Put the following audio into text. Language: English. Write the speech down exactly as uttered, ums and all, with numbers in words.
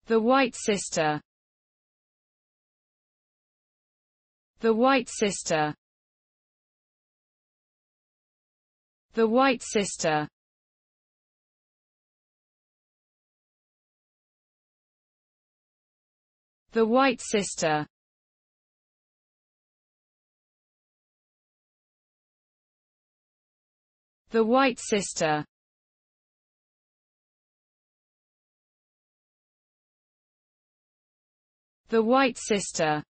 The White Sister. The White Sister. The White Sister. The White Sister. The White Sister. The White Sister.